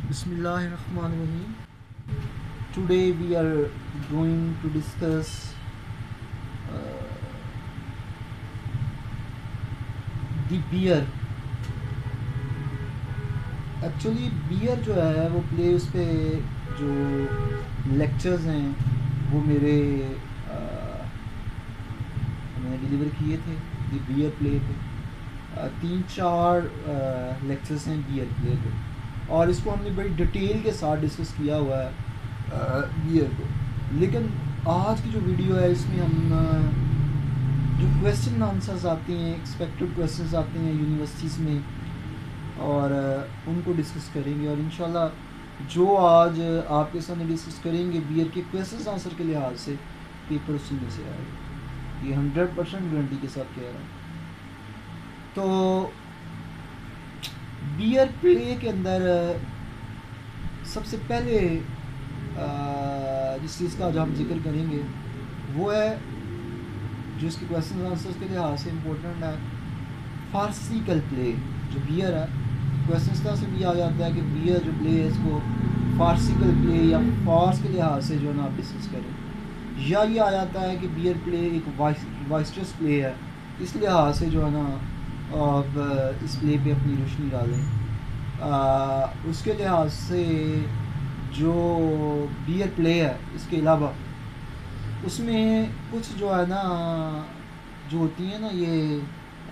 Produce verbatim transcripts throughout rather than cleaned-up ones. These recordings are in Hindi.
Bismillahirrahmanirrahim. Today we are going to discuss uh, the beer. Actually beer जो है वो प्ले उस पे जो लेक्चर्स हैं वो मेरे आ, मैंने डिलीवर किए थे दी बियर प्ले पे। आ, तीन चार लेक्चर्स हैं बियर प्ले पे और इसको हमने बड़ी डिटेल के साथ डिस्कस किया हुआ है बियर को। लेकिन आज की जो वीडियो है इसमें हम आ, जो क्वेश्चन आंसर्स आते हैं, एक्सपेक्टेड क्वेश्चंस आते हैं यूनिवर्सिटीज़ में, और उनको डिस्कस करेंगे। और इंशाल्लाह जो आज आपके सामने डिस्कस करेंगे बियर के क्वेश्चंस आंसर के लिहाज से पेपर उसी में से आएगा, ये हंड्रेड परसेंट गारंटी के साथ कह रहा हूँ। तो बियर प्ले के अंदर सबसे पहले जिस चीज़ का आज हम जिक्र करेंगे वो है जो इसके क्वेश्चन आंसर्स के लिहाज से इम्पोर्टेंट है, फार्सिकल प्ले। जो बियर है क्वेश्चन इस तरह से भी आ जाता है कि बियर जो प्ले है इसको फार्सिकल प्ले या फार्स के लिहाज से जो है ना आप डिस्कस करें, या ये आ जाता है कि बियर प्ले एक वाइस्टर्स प्ले है, इस लिहाज से जो है ना आप इस प्ले पे अपनी रोशनी डालें। उसके लिहाज से जो बियर प्ले है इसके अलावा उसमें कुछ जो है ना जो होती हैं ना ये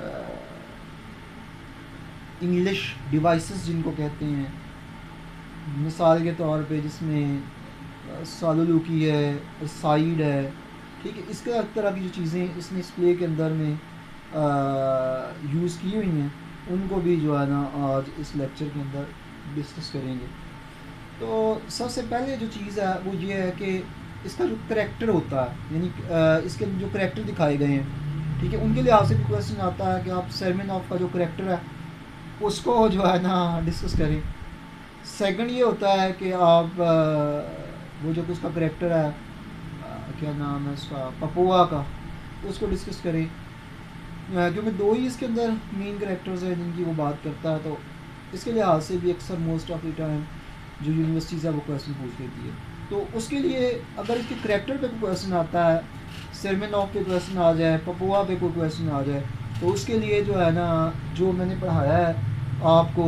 इंग्लिश डिवाइसेस जिनको कहते हैं, मिसाल के तौर पे जिसमें सालुलुकी है, साइड है, ठीक है, इसके तरह की जो चीज़ें इसने इस प्ले के अंदर में यूज़ की हुई हैं उनको भी जो है ना आज इस लेक्चर के अंदर डिस्कस करेंगे। तो सबसे पहले जो चीज़ है वो ये है कि इसका जो करैक्टर होता है, यानी इसके जो करैक्टर दिखाए गए हैं, ठीक है, उनके लिहाज से भी क्वेश्चन आता है कि आप सेरमेनॉफ का जो करैक्टर है उसको जो है ना डिस्कस करें। सेकंड ये होता है कि आप वो जो उसका करैक्टर है, क्या नाम है उसका, पपुआ का, उसको डिस्कस करें, क्योंकि दो ही इसके अंदर मेन करैक्टर्स हैं जिनकी वो बात करता है। तो इसके लिहाज से भी अक्सर मोस्ट ऑफ द टाइम जो यूनिवर्सिटीज़ है वो क्वेश्चन पूछ लेती है। तो उसके लिए अगर इसके करैक्टर पे कोई क्वेश्चन आता है, सेरमेनॉफ पे क्वेश्चन आ जाए, पपुआ पे कोई क्वेश्चन आ जाए, तो उसके लिए जो है ना जो मैंने पढ़ाया है आपको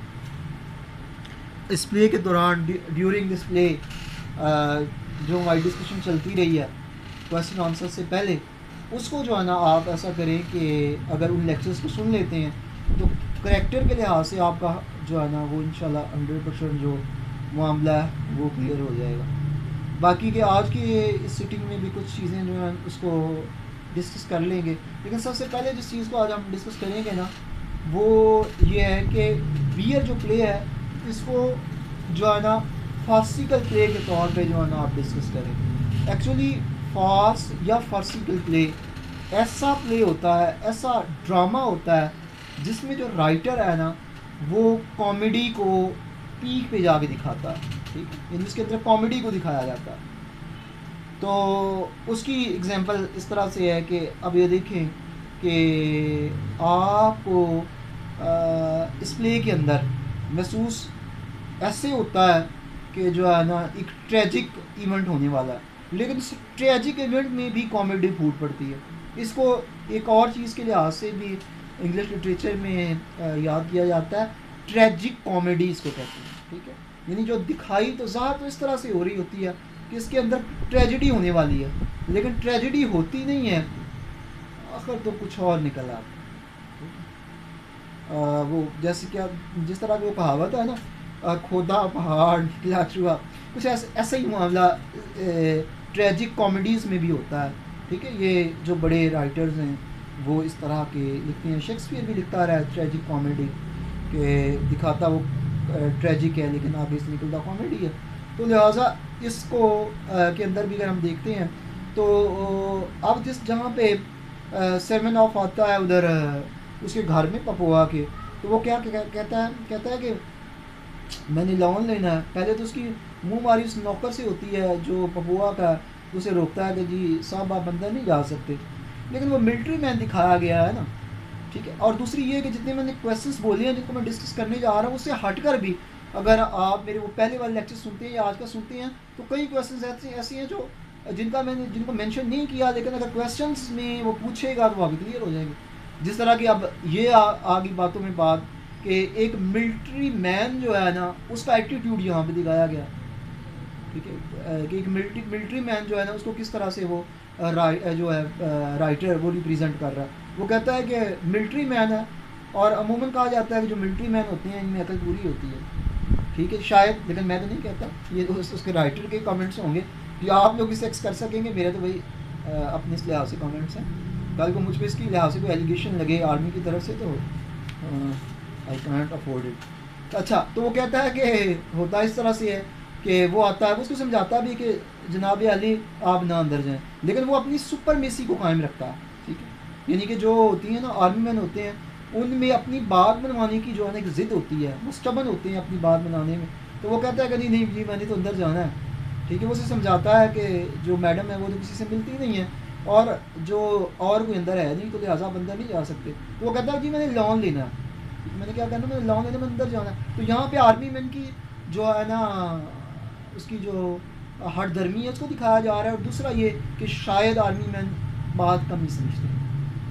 इस प्ले के दौरान, ड्यूरिंग दिस प्ले जो हमारी डिस्कशन चलती रही है क्वेश्चन आंसर से पहले, उसको जो है ना आप ऐसा करें कि अगर उन लेक्चर्स को सुन लेते हैं तो करैक्टर के लिहाज से आपका जो है ना वो इंशाल्लाह हंड्रेड परसेंट जो मामला है वो क्लियर हो जाएगा। बाकी के आज की इस सिटिंग में भी कुछ चीज़ें जो हैं उसको डिस्कस कर लेंगे, लेकिन सबसे पहले जिस चीज़ को आज हम डिस्कस करेंगे ना वो ये है कि बियर जो प्ले है इसको जो है ना फार्सिकल प्ले के तौर पे जो है ना आप डिस्कस करें। एक्चुअली फार्स या फार्सिकल प्ले ऐसा प्ले होता है, ऐसा ड्रामा होता है जिसमें जो राइटर है ना वो कॉमेडी को पीक पे जाके दिखाता है, ठीक है, यानी उसके अंदर कॉमेडी को दिखाया जाता है। तो उसकी एग्जांपल इस तरह से है कि अब ये देखें कि आपको इस प्ले के अंदर महसूस ऐसे होता है कि जो है ना एक ट्रेजिक इवेंट होने वाला है, लेकिन इस ट्रेजिक इवेंट में भी कॉमेडी फूट पड़ती है। इसको एक और चीज़ के लिहाज से भी इंग्लिश लिटरेचर में याद किया जाता है, ट्रेजिक कॉमेडी इसको कहते हैं, ठीक है, यानी जो दिखाई तो ज़ाहिर तो इस तरह से हो रही होती है कि इसके अंदर ट्रेजिडी होने वाली है, लेकिन ट्रेजिडी होती नहीं है, आखिर तो कुछ और निकल आता है। वो जैसे क्या जिस तरह की वो कहावत है ना, खोदा पहाड़ निकला चूहा, कुछ ऐसा ऐसा ही मामला ट्रेजिक कॉमेडीज़ में भी होता है, ठीक है। ये जो बड़े राइटर्स हैं वो इस तरह के लिखते हैं, शेक्सपियर भी लिखता रहा है ट्रेजिक कॉमेडी के, दिखाता वो ट्रेजिक है लेकिन आगे से निकलता कॉमेडी है। तो लिहाजा इसको आ, के अंदर भी अगर हम देखते हैं तो अब जिस जहाँ पे सेरमेनॉफ आता है उधर उसके घर में पपुआ के, तो वो क्या कहता है कहता है कि मैंने लोन लेना है। पहले तो उसकी मुँह मारी उस नौकर से होती है जो पपुआ का, उसे रोकता है कि जी साहब आप अंदर नहीं जा सकते, लेकिन वो मिलिट्री मैन दिखाया गया है ना, ठीक है। और दूसरी ये कि जितने मैंने क्वेश्चंस बोले हैं जिनको मैं डिस्कस करने जा रहा हूँ उससे हटकर भी अगर आप मेरे वो पहले वाले लेक्चर सुनते हैं या आज का सुनते हैं तो कई क्वेश्चंस ऐसे ऐसे हैं जो जिनका मैंने जिनको मेंशन नहीं किया, लेकिन अगर क्वेश्चंस में वो पूछेगा तो वहाँ क्लियर हो जाएंगे। जिस तरह की अब ये आ, आ गई बातों में बात कि एक मिलिट्री मैन जो है ना उसका एटीट्यूड यहाँ पे दिखाया गया, ठीक है, कि एक मिलिट्री मिलिट्री मैन जो है ना उसको किस तरह से वो राइ, जो है राइटर वो रिप्रेजेंट कर रहा है। वो कहता है कि मिलिट्री मैन है, और अमूमन कहा जाता है कि जो मिलिट्री मैन होते हैं इनमें अकल पूरी होती है, ठीक है, शायद, लेकिन मैं तो नहीं कहता, ये उस, उसके राइटर के कमेंट्स होंगे कि आप लोग इसे एक्स कर सकेंगे। मेरे तो भाई अपने इस लिहाज से कमेंट्स हैं, कल को मुझ पर इसकी लिहाज से कोई एलिगेशन लगे आर्मी की तरफ से तो आई कैंट अफोर्ड इट। अच्छा, तो वो कहता है कि होता इस तरह से है कि वो आता है, वो उसको समझाता भी कि जनाब अली आप ना अंदर जाएं, लेकिन वो अपनी सुपरमेसी को कायम रखता है, ठीक है, यानी कि जो होती है ना आर्मी मैन होते हैं उनमें अपनी बात मनवाने की जो है ना एक ज़िद होती है, वो स्टबन होते हैं अपनी बात मनाने में। तो वो कहता है कि नहीं नहीं जी मैंने तो अंदर जाना है, ठीक है। वो उसे समझाता है कि जो मैडम है वो तो किसी से मिलती नहीं है और जो और कोई अंदर है नहीं, तो लिहाजा आप अंदर नहीं जा सकते। तो वो कहता है जी मैंने लोन लेना है, मैंने क्या कहना, मैंने लोन लेने में अंदर जाना है। तो यहाँ पर आर्मी मैन की जो है ना उसकी जो हठधर्मी है उसको दिखाया जा रहा है, और दूसरा ये कि शायद आर्मी मैन बात कम ही समझते हैं।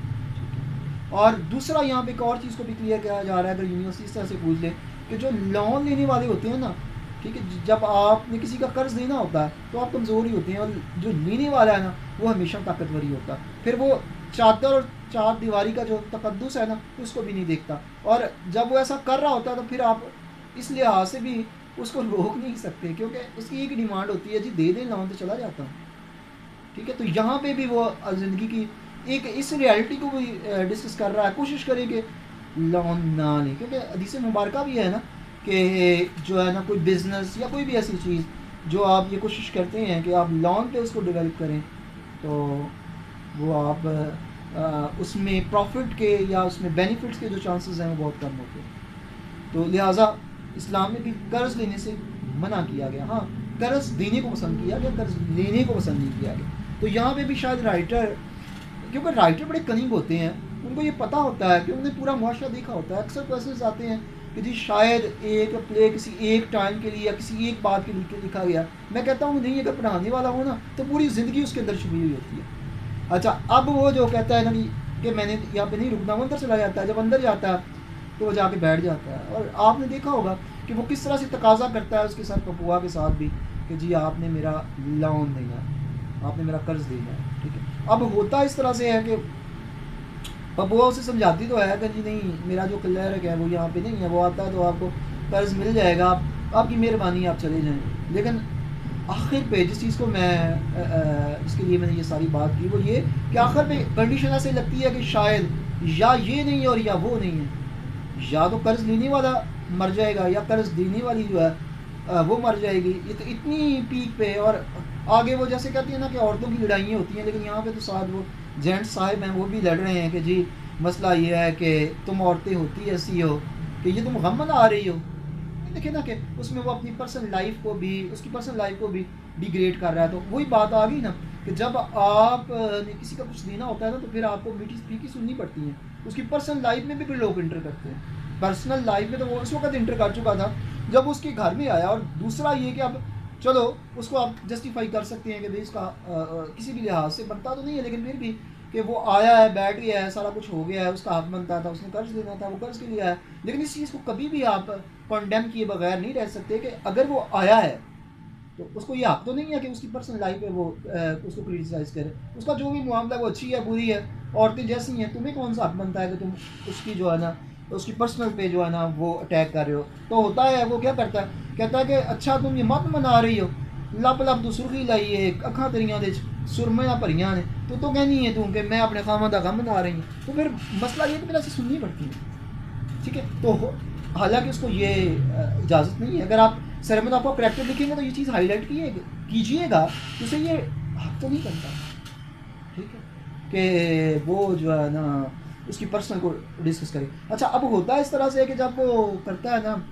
और दूसरा यहाँ पे एक और चीज़ को भी क्लियर किया जा रहा है, अगर यूनिवर्सिटी इस तरह से पूछ ले कि जो लोन लेने वाले होते हैं ना, ठीक है, जब आपने किसी का कर्ज देना होता है तो आप कमज़ोर ही होते हैं, और जो लेने वाला है ना वो हमेशा ताकतवर ही होता है। फिर वो चादर और चार दीवारी का जो तकद्दुस है ना उसको भी नहीं देखता, और जब वो ऐसा कर रहा होता है तो फिर आप इस लिहाज से भी उसको रोक नहीं सकते, क्योंकि उसकी एक डिमांड होती है जी दे दें लोन तो चला जाता हूँ, ठीक है। तो यहाँ पे भी वो ज़िंदगी की एक इस रियलिटी को भी डिस्कस कर रहा है, कोशिश करें कि लोन ना लें, क्योंकि हदीस मुबारका भी है ना कि जो है ना कोई बिज़नेस या कोई भी ऐसी चीज़ जो आप ये कोशिश करते हैं कि आप लोन पे उसको डेवलप करें तो वो आप आ, उसमें प्रॉफिट के या उसमें बेनिफिट्स के जो चांसेस हैं वो बहुत कम होते हैं। तो लिहाजा इस्लाम में भी कर्ज़ लेने से मना किया गया, हाँ कर्ज़ देने को पसंद किया गया, कर्ज़ लेने को पसंद नहीं किया गया। तो यहाँ पे भी शायद राइटर, क्योंकि राइटर बड़े कनिंग होते हैं, उनको ये पता होता है कि उन्होंने पूरा मुआशरा देखा होता है। अक्सर क्वेश्चंस आते हैं कि जी शायद एक प्ले किसी एक टाइम के लिए या किसी एक बात के लिए लिखा गया। मैं कहता हूँ नहीं, अगर पढ़ाने वाला हो ना तो पूरी ज़िंदगी उसके अंदर छुपी हुई होती है। अच्छा, अब वो जो कहता है ना कि मैंने यहाँ पे नहीं रुकना, वो अंदर चला जाता है, जब अंदर जाता है तो वो जाके बैठ जाता है, और आपने देखा होगा कि वो किस तरह से तकाजा करता है उसके साथ पपुआ के साथ भी कि जी आपने मेरा लोन देना है, आपने मेरा कर्ज देना है, ठीक है। अब होता इस तरह से है कि पपुआ उसे समझाती तो है कि जी नहीं मेरा जो क्लर्क है वो यहाँ पे नहीं है, वो आता है तो आपको कर्ज मिल जाएगा, आप, आपकी मेहरबानी आप चले जाएँ। लेकिन आखिर पे जिस चीज़ को मैं इसके लिए मैंने ये सारी बात की वो ये कि आखिर पे कंडीशन ऐसे लगती है कि शायद या ये नहीं है और या वो नहीं है, या तो कर्ज लेने वाला मर जाएगा या कर्ज देने वाली जो है वो मर जाएगी। ये तो इतनी पीक पे, और आगे वो जैसे कहती है ना कि औरतों की लड़ाइयाँ होती हैं, लेकिन यहाँ पे तो साथ वो जेंट्स साहिब हैं वो भी लड़ रहे हैं कि जी मसला ये है कि तुम औरतें होती ऐसी हो कि ये तुम गम मना रही हो। देखिए ना कि उसमें वो अपनी पर्सनल लाइफ को भी उसकी पर्सनल लाइफ को भी डिग्रेड कर रहा है। तो वही बात आ गई ना कि जब आप ने किसी का कुछ देना होता है ना तो फिर आपको मीठी फीकी सुननी पड़ती है। उसकी पर्सनल लाइफ में भी कोई लोग इंटर करते हैं, पर्सनल लाइफ में तो वो उस वक्त इंटर कर चुका था जब उसके घर में आया। और दूसरा ये कि अब चलो उसको आप जस्टिफाई कर सकते हैं कि भाई इसका आ, आ, किसी भी लिहाज से बनता तो नहीं है, लेकिन फिर भी कि वो आया है, बैठ गया है, सारा कुछ हो गया है, उसका हक बनता था, उसने कर्ज लेना था, वो कर्ज के लिए आया। लेकिन इस चीज़ को कभी भी आप कंडेम किए बगैर नहीं रह सकते कि अगर वो आया है तो उसको ये हक तो नहीं है कि उसकी पर्सनल लाइफ है वो आ, उसको क्रिटिसाइज़ करे। उसका जो भी मामला वो अच्छी है बुरी है, औरतें जैसी हैं, तुम्हें कौन सा हक बनता है कि तुम उसकी जो है ना उसकी पर्सनल पे जो है ना वो अटैक कर रहे हो। तो होता है वो क्या करता है, कहता है कि अच्छा तुम ये मत मना रही हो, लप लप तो सुर्खी लाई है, अखा तेरिया दे सुरमियाँ भरियाँ ने, तो तो कहनी है तू कि मैं अपने खामा का गम मना रही हूँ। तो फिर मसला ये तो फिर ऐसे सुननी पड़ती है, ठीक है। तो हालांकि उसको ये इजाज़त नहीं है, अगर आप सर में आपको करैक्टर लिखेंगे तो ये चीज़ हाईलाइट कीजिएगा, उसे ये हक तो नहीं बनता, ठीक है, कि वो जो है ना उसकी पर्सनल को डिस्कस करें। अच्छा, अब होता है इस तरह से कि जब वो करता है ना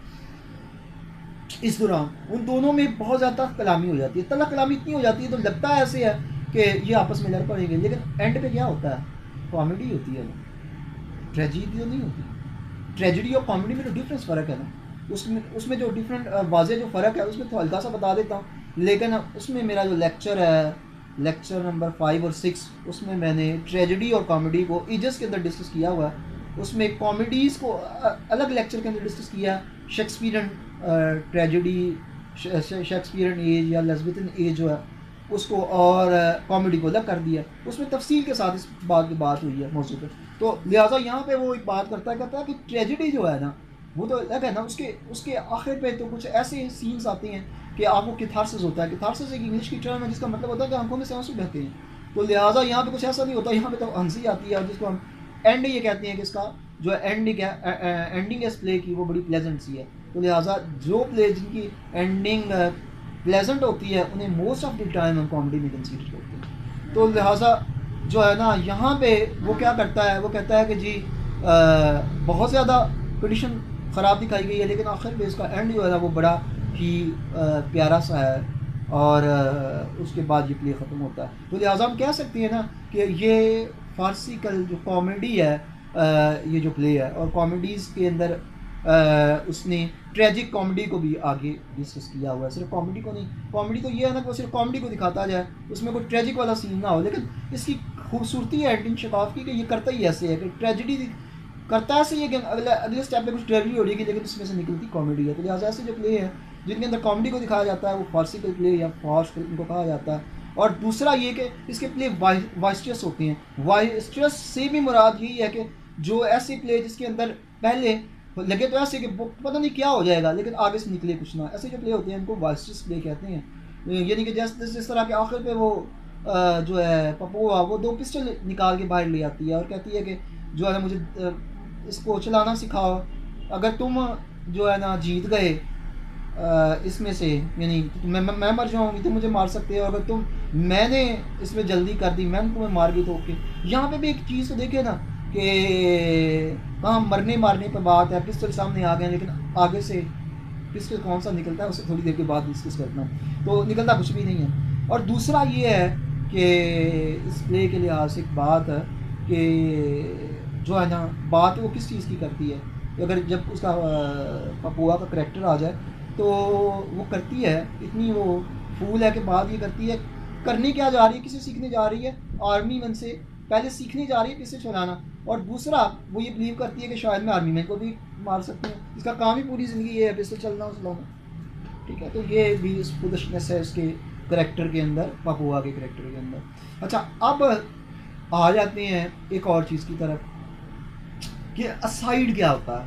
इस दौरान उन दोनों में बहुत ज़्यादा कलामी हो जाती है, तला कलामी इतनी हो जाती है तो लगता है ऐसे है कि ये आपस में लड़ पड़ेंगे, लेकिन एंड पे क्या होता है, कॉमेडी होती है ना, ट्रेजिडी तो नहीं होती। ट्रेजिडी और कॉमेडी में तो डिफरेंस फ़र्क है ना। उसमें उसमें जो डिफरेंट वाज़ेह जो फ़र्क है उसमें तो हल्का सा बता देता हूँ, लेकिन उसमें मेरा जो लेक्चर है, लेक्चर नंबर फाइव और सिक्स, उसमें मैंने ट्रेजेडी और कॉमेडी को ईजस के अंदर डिस्कस किया हुआ है। उसमें कॉमेडीज़ को अलग लेक्चर के अंदर डिस्कस किया, शेक्सपियरन ट्रेजेडी, शेक्सपियरन एज या एलिज़ाबेथन एज जो है उसको, और कॉमेडी को अलग कर दिया। उसमें तफसील के साथ इस बात की बात हुई है मौजूद पर। तो लिहाजा यहाँ पे वो एक बात करता है कहता है कि ट्रेजेडी जो है ना वो तो अलग है ना, उसके उसके आखिर पे तो कुछ ऐसे सीन्स आते हैं कि आपको किथारसिस होता है। किथारसिस एक इंग्लिश की टर्म है जिसका मतलब होता है कि आंखों में से आंसू बहते हैं। तो लिहाजा यहाँ पे कुछ ऐसा नहीं होता, यहाँ पे तो हंसी आती है, और जिसको हम एंड ये कहते हैं कि इसका जो एंडिंग है, एंडिंग इस प्ले की वो बड़ी प्लेजेंट सी है। तो लिहाजा जो प्ले जिनकी एंडिंग प्लेजेंट होती है उन्हें मोस्ट ऑफ द टाइम हम कॉमेडी में कंसीडर करते हैं। तो लिहाजा जो है ना यहाँ पे वो क्या करता है, वो कहता है कि जी आ, बहुत ज़्यादा कंडीशन ख़राब दिखाई गई है, लेकिन आखिर में इसका एंड जो है ना वो बड़ा ही प्यारा सा है, और उसके बाद ये प्ले ख़त्म होता है। तो लिहाजा हम कह सकते हैं ना कि ये फ़ारसी का जो कॉमेडी है, ये जो प्ले है, और कॉमेडीज़ के अंदर उसने ट्रेजिक कॉमेडी को भी आगे डिस्कस किया हुआ है। सिर्फ कॉमेडी को नहीं, कॉमेडी तो ये है ना कि वो सिर्फ कॉमेडी को दिखाता जाए, उसमें कोई ट्रेजिक वाला सीन ना हो, लेकिन इसकी खूबसूरती है एडिन शकाफ की कि ये करता ही ऐसे है कि ट्रेजिडी करता ऐसे ही है कि अगले अगले स्टेप पे कुछ ट्रेजिडी हो रही है, लेकिन उसमें से निकलती कॉमेडी है। तो लिहाजा ऐसे जो प्ले है जिनके अंदर कॉमेडी को दिखाया जाता है वो फारसिकल प्ले या फार्स इनको कहा जाता है। और दूसरा ये कि इसके प्ले वाइस्ट्रस होते हैं। वाइस्ट्रस से भी मुराद यही है कि जो ऐसे प्ले जिसके अंदर पहले लगे तो ऐसे कि पता नहीं क्या हो जाएगा, लेकिन आगे से निकले कुछ ना, ऐसे जो प्ले होते हैं उनको वाइस्ट्रस प्ले कहते हैं। यानी कि जैसे जिस तरह के आखिर पे वो जो है पपुआ वो दो पिस्टल निकाल के बाहर ले आती है और कहती है कि जो है ना मुझे इसको चलाना सिखाओ, अगर तुम जो है ना जीत गए इसमें से, यानी मैं मैं मर जाऊँगी तो मुझे मार सकते हो, अगर तुम मैंने इसमें जल्दी कर दी मैंने तुम्हें मार गई तो ओके। यहाँ पे भी एक चीज़ तो देखे ना कि हाँ मरने मारने पर बात है, पिस्टल सामने आ गए, लेकिन आगे से पिस्टल कौन सा निकलता है उसे थोड़ी देर के बाद डिस्कस करना, तो निकलता कुछ भी नहीं है। और दूसरा ये है कि इस प्ले के लिहाज से एक बात है कि जो है ना बात वो किस चीज़ की करती है, अगर जब उसका पपुआ का करैक्टर आ जाए तो वो करती है इतनी वो फूल है कि बात ये करती है, करने क्या जा रही है, किसे सीखने जा रही है, आर्मी मैन से पहले सीखने जा रही है पिस्टल चलाना, और दूसरा वो ये बिलीव करती है कि शायद मैं आर्मी मैन को भी मार सकती हूँ, इसका काम ही पूरी ज़िंदगी ये है पिस्टल चलना चलाना। ठीक है, तो ये भी इस फुलिशनेस है इसके करैक्टर के अंदर, पपुआ के करैक्टर के अंदर। अच्छा, अब आ जाते हैं एक और चीज़ की तरफ कि असाइड क्या होता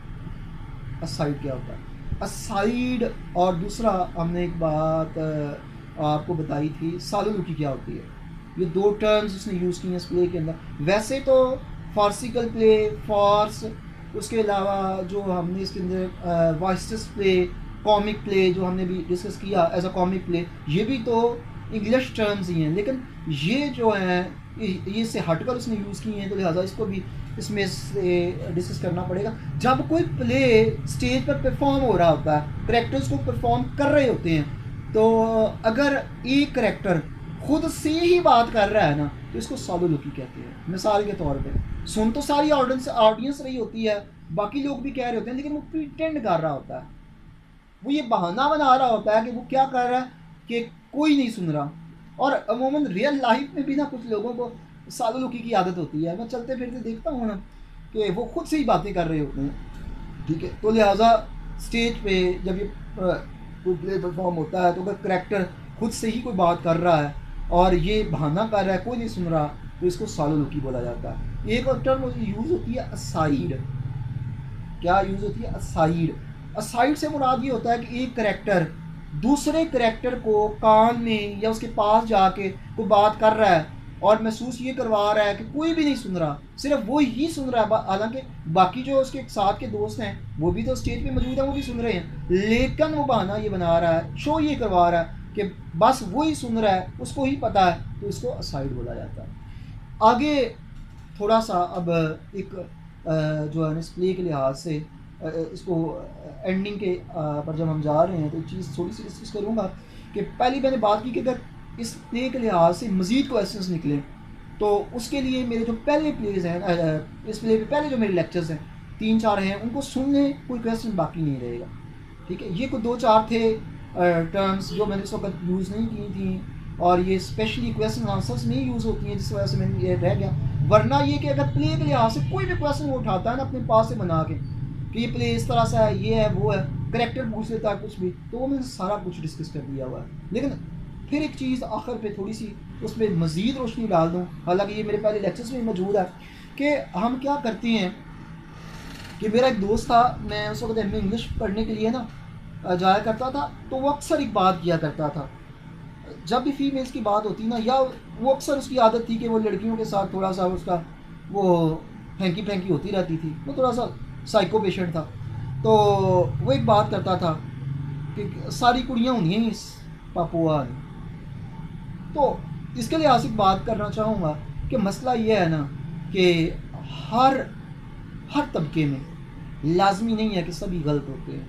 है। असाइड क्या होता है असाइड और दूसरा हमने एक बात आपको बताई थी सालुलुकी क्या होती है। ये दो टर्म्स उसने यूज़ की हैं इस प्ले के अंदर। वैसे तो फार्सिकल प्ले, फार्स, उसके अलावा जो हमने इसके अंदर वाइस्टस प्ले, कॉमिक प्ले जो हमने भी डिस्कस किया एज अ कॉमिक प्ले, ये भी तो इंग्लिश टर्म्स ही हैं, लेकिन ये जो हैं ये से हटकर उसने यूज़ की हैं, तो लिहाजा इसको भी इसमें से डिस्कस करना पड़ेगा। जब कोई प्ले स्टेज पर परफॉर्म हो रहा होता है, करैक्टर्स को परफॉर्म कर रहे होते हैं, तो अगर एक करैक्टर खुद से ही बात कर रहा है ना तो इसको सालुलुकी कहते हैं। मिसाल के तौर पे सुन तो सारी ऑडियंस ऑडियंस रही होती है, बाकी लोग भी कह रहे होते हैं, लेकिन वो प्रिटेंड कर रहा होता है, वो ये बहाना बना रहा होता है कि वो क्या कर रहा है कि कोई नहीं सुन रहा। और अमूमन रियल लाइफ में भी ना कुछ लोगों को सालुलुकी की आदत होती है, मैं चलते फिरते देखता हूँ ना कि वो खुद से ही बातें कर रहे होते हैं। ठीक है, तो लिहाजा स्टेज पे जब ये कोई प्ले परफॉर्म होता है तो अगर करैक्टर खुद से ही कोई बात कर रहा है और ये बहाना कर रहा है, कोई नहीं सुन रहा, तो इसको सालुलुकी बोला जाता है। एक और टर्म यूज़ होती है असाइड। क्या यूज़ होती है? असाइड। असाइड से मुराद ये होता है कि एक करैक्टर दूसरे करैक्टर को कान में या उसके पास जाके कोई बात कर रहा है और महसूस ये करवा रहा है कि कोई भी नहीं सुन रहा, सिर्फ वो ही सुन रहा है, हालांकि बाकी जो उसके साथ के दोस्त हैं वो भी तो स्टेज पे मौजूद हैं, वो भी सुन रहे हैं, लेकिन वो बहाना ये बना रहा है, शो ये करवा रहा है कि बस वो ही सुन रहा है, उसको ही पता है, तो इसको असाइड बोला जाता है। आगे थोड़ा सा अब एक जो है इस प्ले के लिहाज से इसको एंडिंग के पर जब हम जा रहे हैं तो चीज़ थोड़ी सी डिस्कस करूँगा कि पहली मैंने बात की कि अगर इस प्ले के लिहाज से मज़ीद क्वेश्चंस निकले तो उसके लिए मेरे जो पहले प्लेज हैं, इस प्ले पे पहले जो मेरे लेक्चर्स हैं तीन चार हैं उनको सुन लें, कोई क्वेश्चन बाकी नहीं रहेगा। ठीक है, ये कोई दो चार थे टर्म्स जो मैंने इस वक्त यूज़ नहीं की थी, और ये स्पेशली क्वेश्चन आंसर्स नहीं यूज़ होती हैं, जिस वजह से मैंने ये रह गया। वरना ये कि अगर प्ले के लिहाज से कोई भी क्वेश्चन वो उठाता है ना अपने पास से बना के कि ये प्ले इस तरह से है, ये है, वो है, करेक्टर पूछ लेता है कुछ भी, तो वो मैंने सारा कुछ डिस्कस कर दिया हुआ है। लेकिन फिर एक चीज़ आखिर पे थोड़ी सी उस पर मज़ीद रोशनी डाल दूँ, हालांकि ये मेरे पहले लेक्चर्स में मौजूद है, कि हम क्या करते हैं कि मेरा एक दोस्त था, मैं उस वक्त एम ए इंग्लिश पढ़ने के लिए ना जाया करता था, तो वो अक्सर एक बात किया करता था, जब भी फीमेल्स की बात होती ना, या वो अक्सर उसकी आदत थी कि वो लड़कियों के साथ थोड़ा सा उसका वो फेंकी फेंकी होती रहती थी, वो थोड़ा सा साइको पेशेंट था। तो वो एक बात करता था कि सारी कुड़ियाँ होंगी हैं इस पापुआ में। तो इसके लिए आसिफ बात करना चाहूँगा कि मसला ये है ना कि हर हर तबके में लाजमी नहीं है कि सभी गलत होते हैं।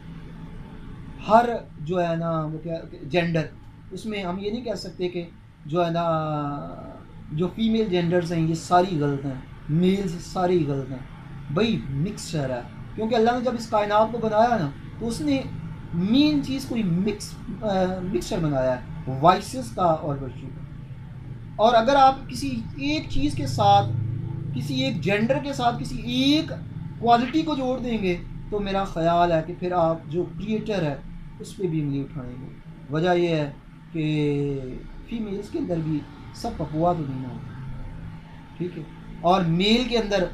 हर जो है ना वो क्या जेंडर, उसमें हम ये नहीं कह सकते कि जो है ना जो फीमेल जेंडर्स हैं ये सारी गलत हैं, मेल्स सारे ही गलत हैं। भाई मिक्सचर है, क्योंकि अल्लाह ने जब इस कायनात को बनाया ना तो उसने मेन चीज़ कोई मिक्स मिक्सचर बनाया है, वाइसेस का और वर्चू का। और अगर आप किसी एक चीज़ के साथ, किसी एक जेंडर के साथ किसी एक क्वालिटी को जोड़ देंगे तो मेरा ख़्याल है कि फिर आप जो क्रिएटर है उस पर भी उंगली उठाएंगे। वजह यह है कि फीमेल्स के अंदर भी सब पपुआ तो नहीं होता, ठीक है, और मेल के अंदर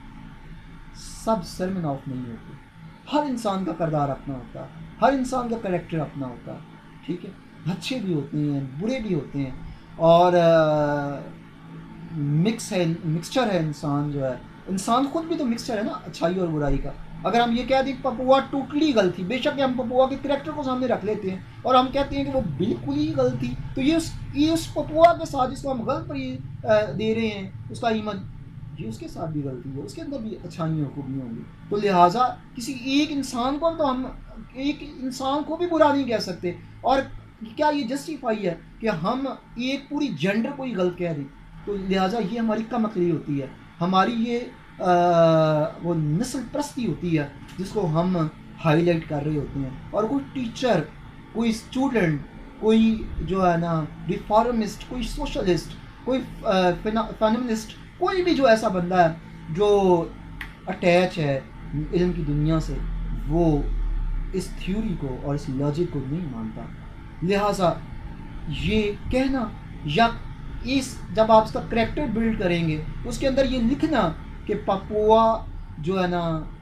सब सरमन ऑफ नहीं होते। हर इंसान का किरदार अपना होता है, हर इंसान का करेक्टर अपना होता है, ठीक है, अच्छे भी होते हैं, बुरे भी होते हैं, और आ, मिक्स है, मिक्सचर है इंसान जो है। इंसान खुद भी तो मिक्सचर है ना अच्छाई और बुराई का। अगर हम ये कह दें पपुआ टोटली गलत थी, बेशक हम पपुआ के करेक्टर को सामने रख लेते हैं और हम कहते हैं कि वो बिल्कुल ही गलत थी, तो ये उस ये उस पपुआ के साथ जिसको हम गलत पर ये दे रहे हैं उसका ईमान, ये उसके साथ भी गलती है, उसके अंदर भी अच्छाइयाँ खूबियाँ होंगी। तो लिहाजा किसी एक इंसान को तो हम एक इंसान को भी बुरा नहीं कह सकते, और क्या ये जस्टिफाई है कि हम एक पूरी जेंडर को ही गलत कह दें? तो लिहाजा ये हमारी कम अकली होती है, हमारी ये आ, वो नस्ल प्रस्ती होती है जिसको हम हाईलाइट कर रहे होते हैं। और कोई टीचर, कोई स्टूडेंट, कोई जो है ना रिफॉर्मिस्ट, कोई सोशलिस्ट, कोई फेमिनिस्ट, कोई भी जो ऐसा बंदा है जो अटैच है इल्म की दुनिया से, वो इस थ्योरी को और इस लॉजिक को नहीं मानता। लिहाजा ये कहना, या इस जब आप इसका करेक्टर बिल्ड करेंगे उसके अंदर ये लिखना कि पपुआ जो है ना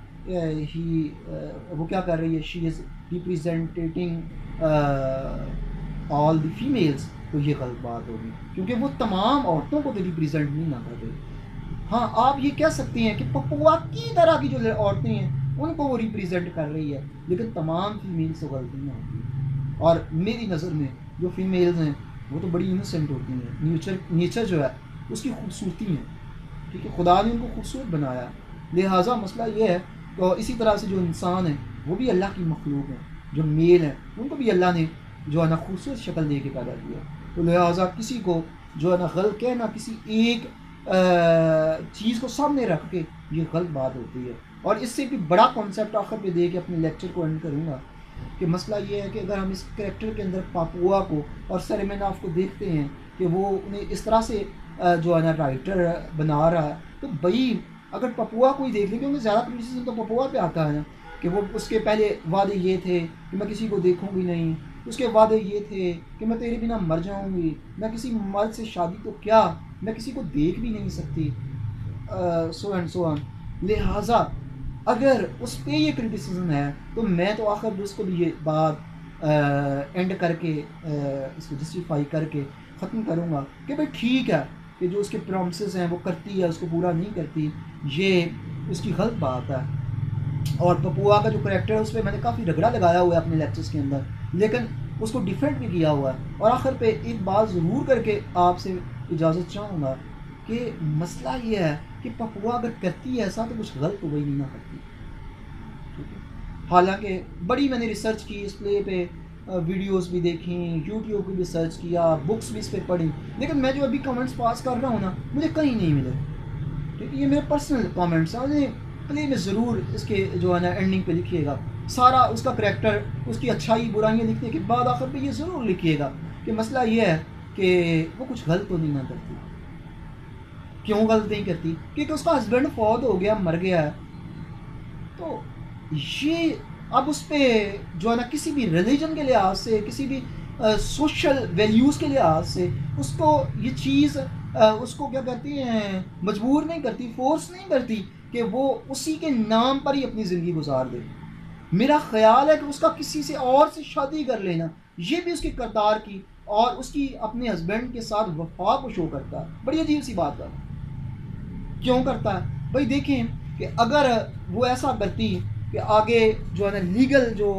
ही वो क्या कर रही है, she is representing all the females, तो ये गलत बात होगी, क्योंकि वो तमाम औरतों को तो रिप्रेजेंट नहीं ना कर रही। हाँ, आप ये कह सकते हैं कि पपुआ की तरह की जो औरतें हैं उनको वो रिप्रेजेंट कर रही है, लेकिन तमाम फीमेल्स तो गलती ना होती। और मेरी नज़र में जो फीमेल्स हैं वो तो बड़ी इनोसेंट होती हैं, नेचर नेचर जो है उसकी खूबसूरती है, ठीक है, खुदा ने उनको खूबसूरत बनाया। लिहाजा मसला ये है, तो इसी तरह से जो इंसान है वो भी अल्लाह की मखलूक है, जो मेल है उनको भी अल्लाह ने जो है ना खूबसूरत शक्ल दे के पैदा किया। तो लिहाजा किसी को जो है ना गलत कहना, किसी एक चीज़ को सामने रख के, ये गलत बात होती है। और इससे भी बड़ा कॉन्सेप्ट आखिर पे दे के अपने लेक्चर को एंड करूँगा कि मसला ये है कि अगर हम इस करेक्टर के अंदर पापुआ को और सरमेनाफ को देखते हैं कि वो उन्हें इस तरह से जो है ना राइटर बना रहा है, तो भाई अगर पपुआ को ही देख लें, क्योंकि ज़्यादा क्रिटिसिज्म तो पपुआ पे आता है ना कि वो उसके पहले वादे ये थे कि मैं किसी को देखूंगी नहीं, उसके वादे ये थे कि मैं तेरे बिना मर जाऊंगी, मैं किसी मर्द से शादी तो क्या, मैं किसी को देख भी नहीं सकती, सो एंड सो ऑन। लिहाजा अगर उस पर ये क्रिटिसिज्म है तो मैं तो आखिर उसको भी ये बात एंड करके आ, इसको जस्टिफाई करके ख़त्म करूँगा कि भाई ठीक है कि जो उसके प्रॉमिसेस हैं वो करती है, उसको पूरा नहीं करती, ये उसकी गलत बात है। और पपुआ का जो करेक्टर है उस पर मैंने काफ़ी रगड़ा लगाया हुआ है अपने लेक्चर्स के अंदर, लेकिन उसको डिफरेंट भी किया हुआ है। और आखिर पे एक बात ज़रूर करके आपसे इजाज़त चाहूँगा कि मसला ये है कि पपुआ अगर करती है ऐसा तो कुछ गलत तो वही नहीं ना करती, ठीक है। हालांकि बड़ी मैंने रिसर्च की इस प्ले पे, वीडियोस भी देखी, यूट्यूब पे भी सर्च किया, बुक्स भी इस पर पढ़ी, लेकिन मैं जो अभी कमेंट्स पास कर रहा हूँ ना मुझे कहीं नहीं मिले, ठीक है। ये मेरे पर्सनल कमेंट्स हैं, प्ले में ज़रूर इसके जो है ना एंडिंग पे लिखिएगा, सारा उसका करैक्टर, उसकी अच्छाई बुराइयाँ लिखने के बाद आखिर पे ये ज़रूर लिखिएगा कि मसला ये है कि वो कुछ गलत तो नहीं ना करती। क्यों गलत नहीं करती? क्योंकि उसका हस्बैंड फौत हो गया, मर गया है। तो ये अब उस पर जो है ना किसी भी रिलीजन के लिहाज से, किसी भी सोशल वैल्यूज़ के लिहाज से उसको ये चीज़ उसको क्या करती हैं, मजबूर नहीं करती, फोर्स नहीं करती कि वो उसी के नाम पर ही अपनी ज़िंदगी गुजार दे। मेरा ख्याल है कि उसका किसी से और से शादी कर लेना ये भी उसके किरदार की और उसकी अपने हस्बैंड के साथ वफा को शो करता है। बड़ी अजीब सी बात है। क्यों करता है भाई? देखें कि अगर वो ऐसा करती कि आगे जो है ना लीगल जो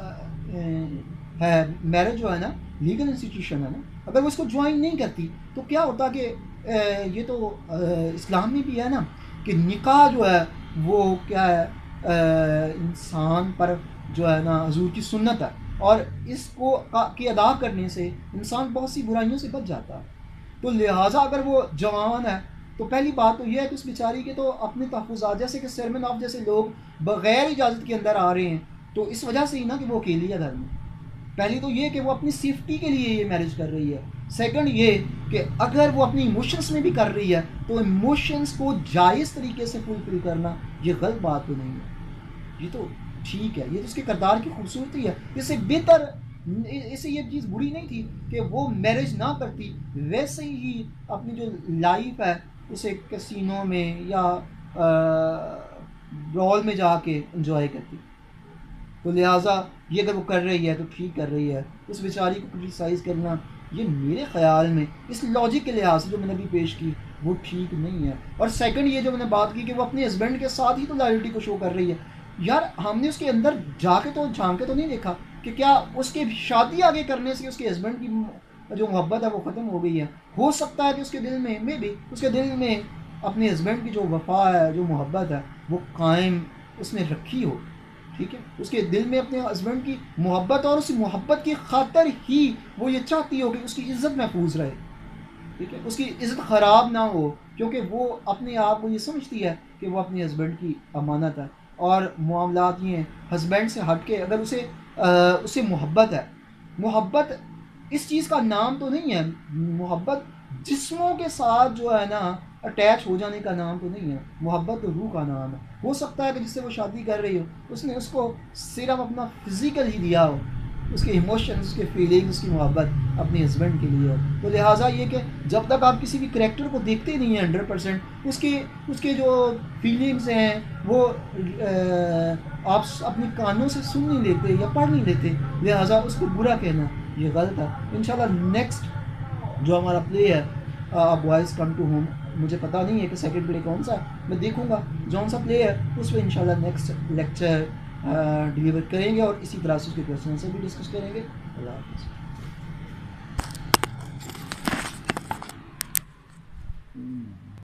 है मैरिज जो है ना लीगल इंस्टीट्यूशन है ना, अगर वो इसको ज्वाइन नहीं करती तो क्या होता कि ये तो इस्लाम में भी है ना कि निकाह जो है वो क्या है, इंसान पर जो है ना हुजूर की सुन्नत है और इसको की अदा करने से इंसान बहुत सी बुराइयों से बच जाता है। तो लिहाजा अगर वो जवान है तो पहली बात तो यह है कि उस बेचारी के तो अपने तहफ़्फ़ुज़ात, जैसे कि शेरमैन ऑफ जैसे लोग बग़ैर इजाज़त के अंदर आ रहे हैं, तो इस वजह से ही ना कि वो अकेली है घर में। पहली तो ये कि वो अपनी सेफ्टी के लिए ये मैरिज कर रही है। सेकंड ये कि अगर वो अपनी इमोशंस में भी कर रही है तो इमोशंस को जायज़ तरीके से फुलफिल करना ये गलत बात तो नहीं है, ये तो ठीक है, ये तो उसके किरदार की खूबसूरती है। इससे बेहतर, इससे ये चीज़ बुरी नहीं थी कि वो मैरिज ना करती, वैसे ही अपनी जो लाइफ है उसे कैसीनो में या ब्रॉल में जाके एंजॉय करती। तो लिहाजा ये अगर वो कर रही है तो ठीक कर रही है। उस बेचारी को क्रिटिसाइज़ करना ये मेरे ख़्याल में इस लॉजिक के लिहाज से जो मैंने अभी पेश की वो ठीक नहीं है। और सेकंड ये जो मैंने बात की कि वो अपने हस्बैंड के साथ ही तो लॉयल्टी को शो कर रही है। यार हमने उसके अंदर जाके तो झांक के तो नहीं देखा कि क्या उसके शादी आगे करने से उसके हस्बैंड की जो मोहब्बत है वो ख़त्म हो गई है। हो सकता है कि उसके दिल में मे भी उसके दिल में अपने हस्बैंड की जो वफ़ा है, जो मोहब्बत है वो कायम उसने रखी हो, ठीक है। उसके दिल में अपने हस्बैंड की मोहब्बत और उसी मोहब्बत की खातर ही वो ये चाहती हो कि उसकी इज़्ज़त महफूज रहे, ठीक है, उसकी इज़्ज़त ख़राब ना हो, क्योंकि वो अपने आप को ये समझती है कि वो अपने हस्बैंड की अमानत है। और मामलात ये हैं हस्बैंड से हट के अगर उसे आ, उसे मोहब्बत है, मोहब्बत इस चीज़ का नाम तो नहीं है, मोहब्बत जिस्मों के साथ जो है ना अटैच हो जाने का नाम तो नहीं है, मोहब्बत तो रूह का नाम है। हो सकता है कि जिससे वो शादी कर रही हो उसने उसको सिर्फ अपना फिज़िकल ही दिया हो, उसके इमोशंस, उसके फीलिंग्स, उसकी मोहब्बत अपने हस्बैंड के लिए हो। तो लिहाजा ये कि जब तक आप किसी भी करैक्टर को देखते नहीं हैं हंड्रेड परसेंट उसके उसके जो फीलिंग्स हैं वो आप अपने कानों से सुन नहीं लेते या पढ़ नहीं लेते, लिहाजा उसको बुरा कहना ये गलत है। इंशाल्लाह नेक्स्ट जो हमारा प्ले है बॉयज़ कम टू होम, मुझे पता नहीं है कि सेकंड प्ले कौन सा है, मैं देखूंगा जौन सा प्ले है उस पर इंशाल्लाह नेक्स्ट लेक्चर डिलीवर करेंगे और इसी तरह से उसके क्वेश्चन से भी डिस्कस करेंगे। अल्लाह हाफ़िज़।